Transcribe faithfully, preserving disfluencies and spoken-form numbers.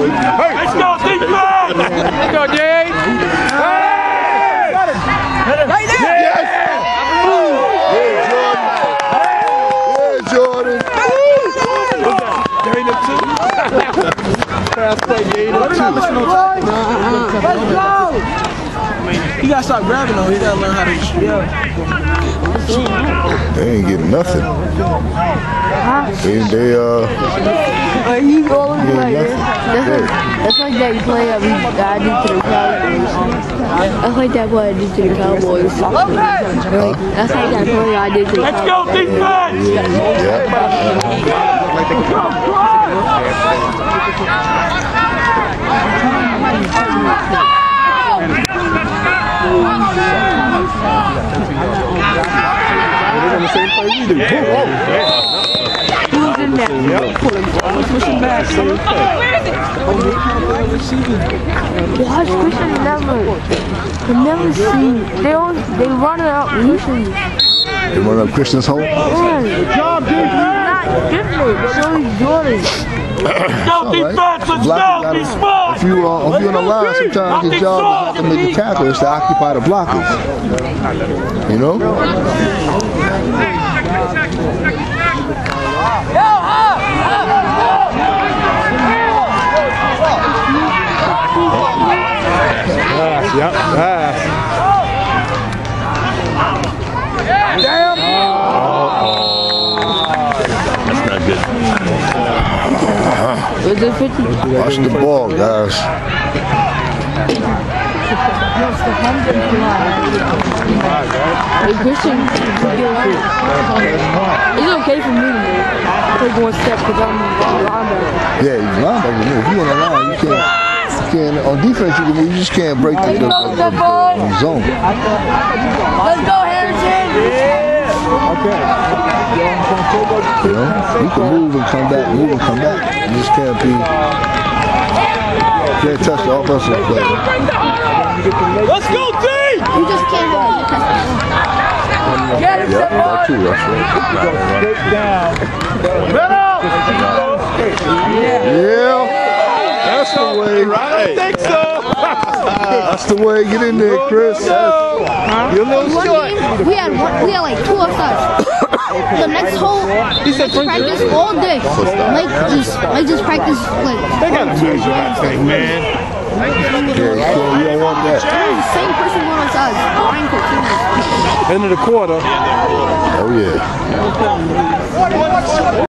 Let's go, defense! Let's go, Jay! Hey! Right there! Yes! Yeah, Jordan! Yeah, Jordan! Gain of two. Fast play, gain of two. Let's go! You gotta stop grabbing though. You gotta learn how to yeah. They ain't getting nothing. They, they uh. Are you all over the Yeah, way? nothing. That's like, that's like that play that we that I did to the Cowboys. That's like that play I did to the Cowboys. Right? That's like that play I did to the Let's Cowboys. go, defense! They're on the same play we do. He was in there. Pushing back, so Watch Christian never, they never see. They always, they run it out Christian. They run up Christian's hole. Good job, dude. Not different. So he's Jordan. Let's go, defense! Let's Block, go! Be gotta, smart! if you uh, if you're on the line, sometimes your job is not to make the tackle, it's to occupy the blockers. You know? Yep, pass. Damn! That's not good. Was it fifty? Watch the ball, guys. Hey, Christian, it's okay for me to take one step because I'm a linebacker. Yeah, you linebacker move. If you on the line, you can't. You can't on defense, you, can, you just can't break the, the, the, the, the, the zone. Let's go, Harrison! Okay. You know, you can move and come back, move and come back. You just can't be. Can't touch the offensive play. Let's go, D! You just can't have it. Get him, Yep, that too, that's right. Yeah. That's the way. I think so. That's the way. Get in there, Chris. You're a little One short. game, we had one, we had like two offsides. The next whole next practice all day. Mike just Mike just practice like. They gotta change that thing, man. Yeah, you, can't, you don't want that. The same person going on sides. Brian Coutinho. End of the quarter. Oh yeah.